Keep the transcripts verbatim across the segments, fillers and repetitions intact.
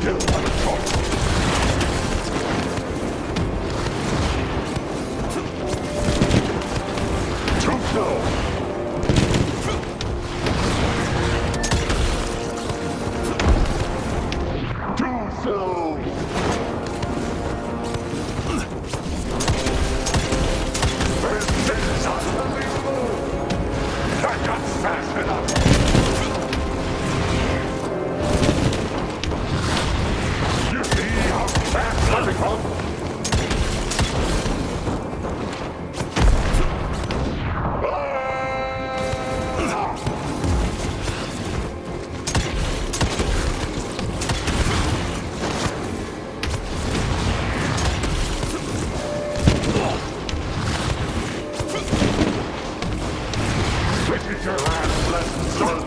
Still have a choice. Too slow. Too slow. This is unbelievable. That's not fast enough. You see how fast I become? Your last lesson, son.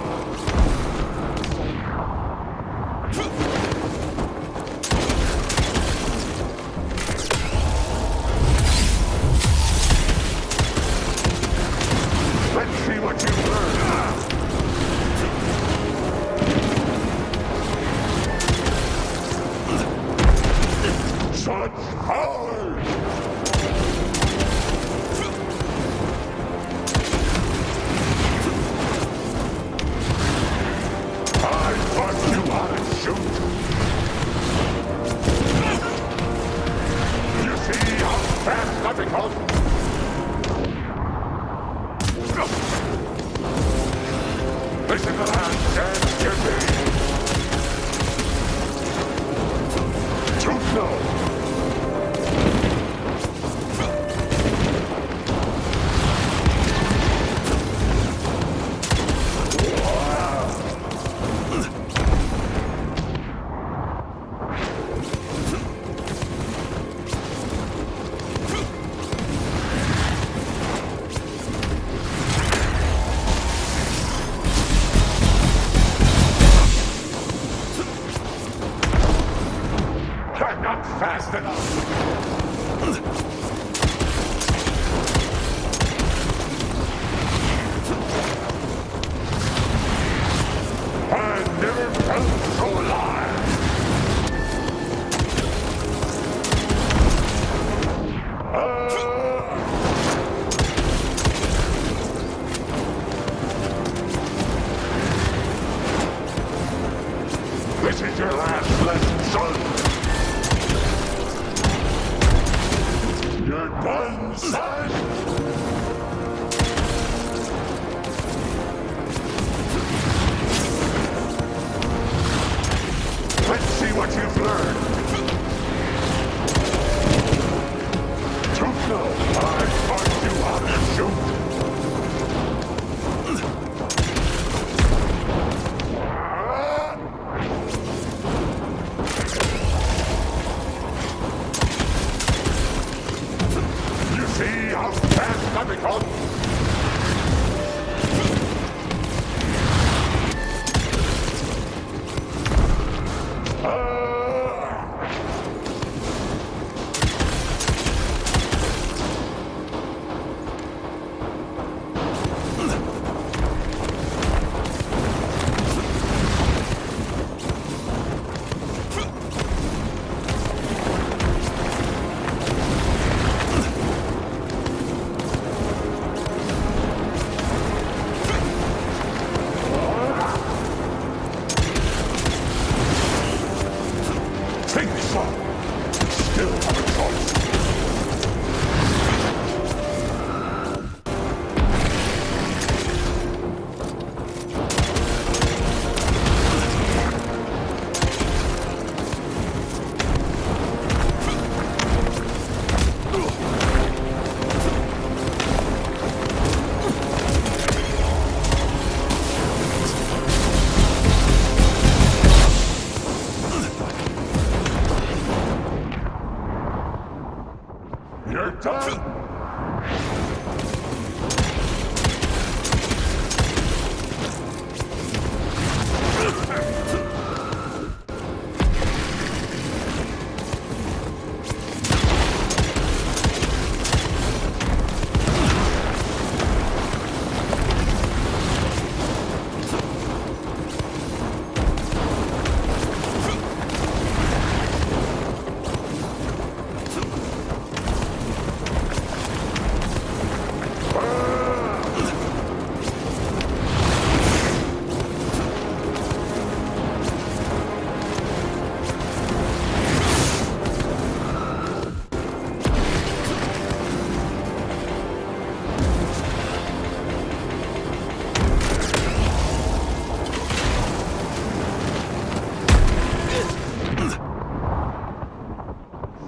Let's see what you've learned. Such power! Shoot! You see how fast I become? This is the last chance you need. Too slow. I'm not fast enough. I never felt so alive. Uh... This is your last lesson, son. You're done, son! Let's see what you've learned. Too slow. I taught you how to shoot. See how fast I become? Uh... Think so. Still have a choice. You're done!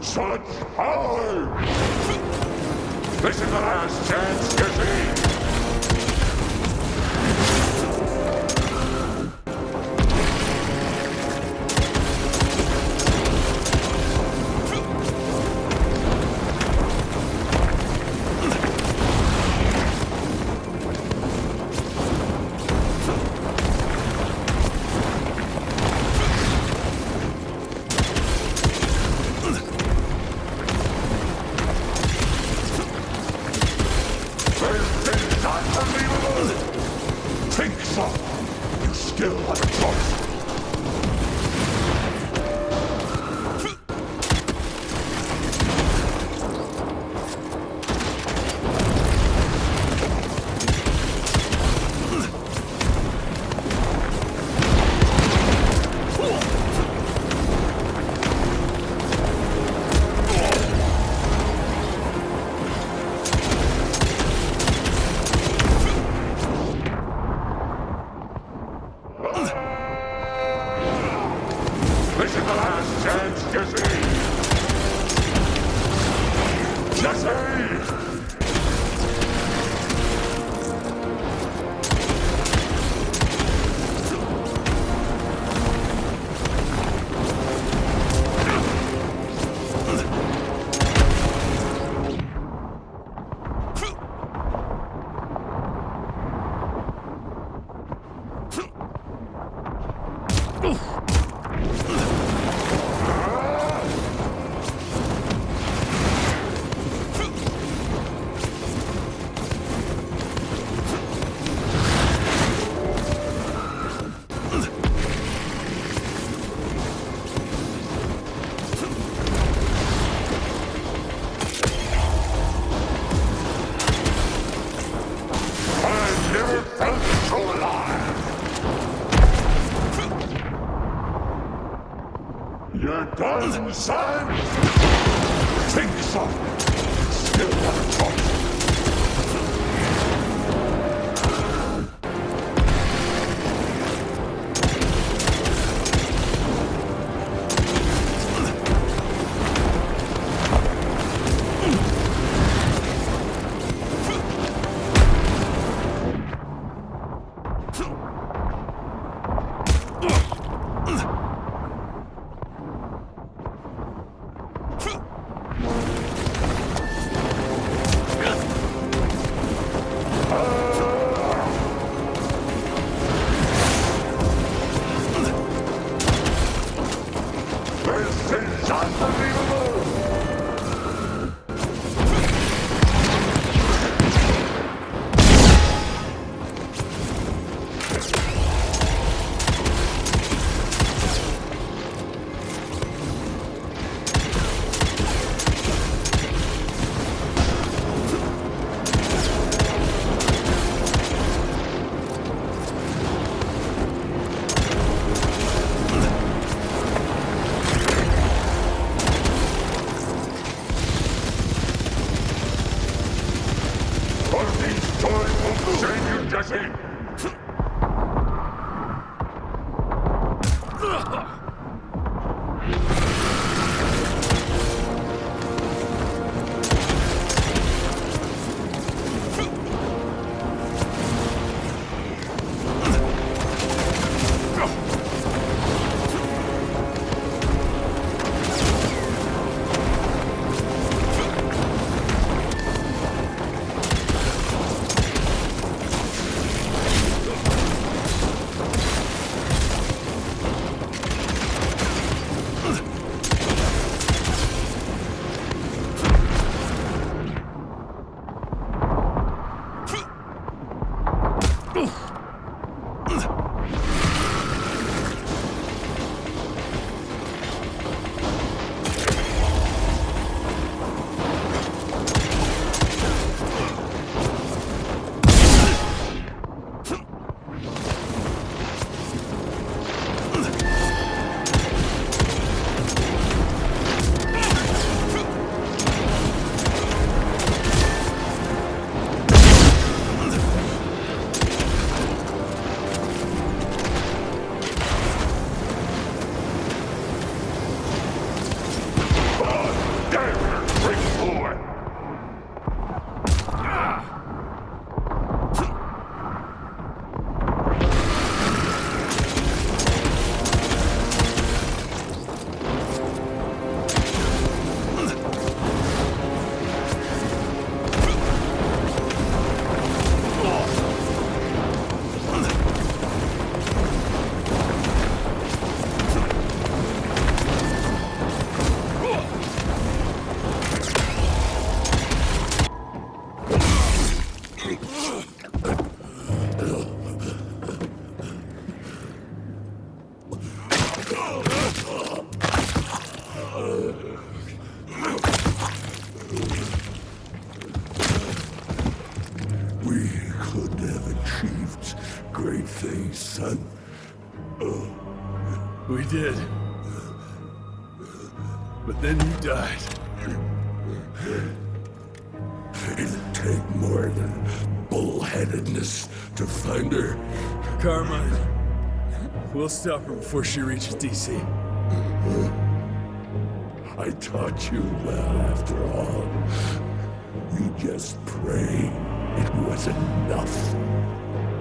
Such power! This is the last chance, Jesse! You still have a choice. This is the last chance, Jesse! Jesse! You're done, son! Think so! Still have a choice! This is unbelievable! son. We did. But then you died. It'd take more than bullheadedness to find her. Carmine, we'll stop her before she reaches D C. I taught you well after all. You just pray it was enough.